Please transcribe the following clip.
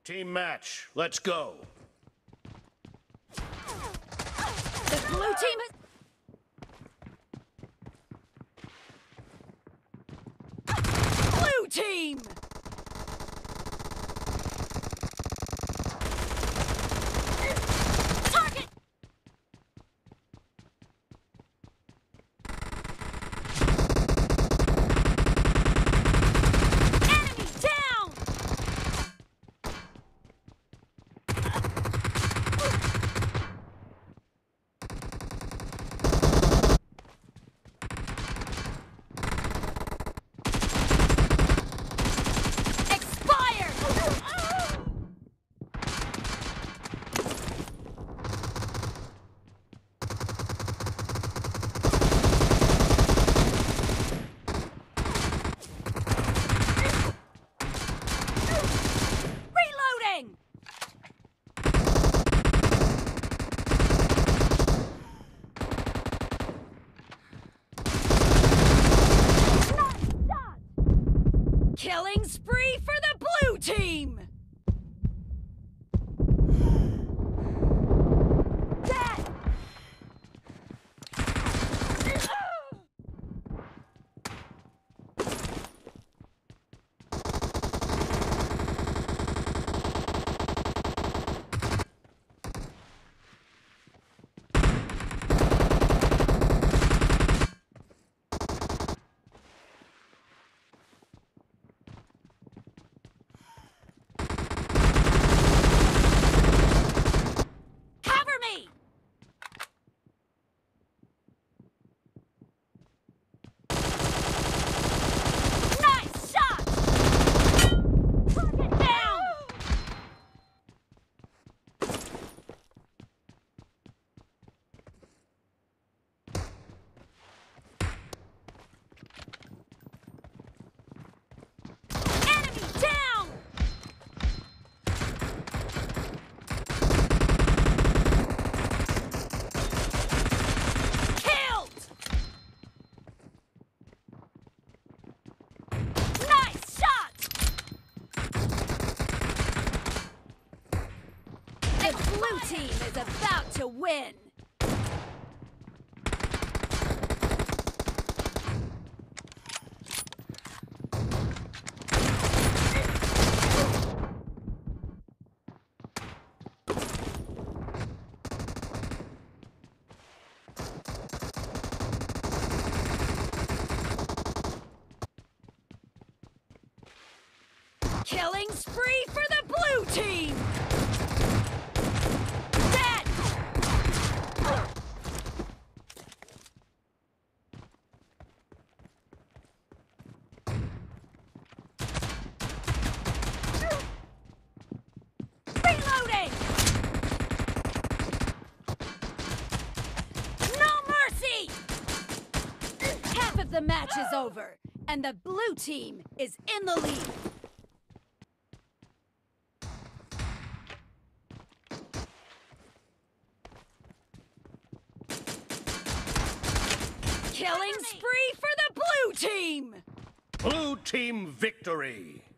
Team match. Let's go. The blue team has... Blue team! Target! Enemy down! Killing spree for the blue team! Dead! The blue team is about to win! Killing spree for the blue team! Dead! Reloading! No mercy! Half of the match is over, and the blue team is in the lead. Killing spree for the blue team! Blue team victory!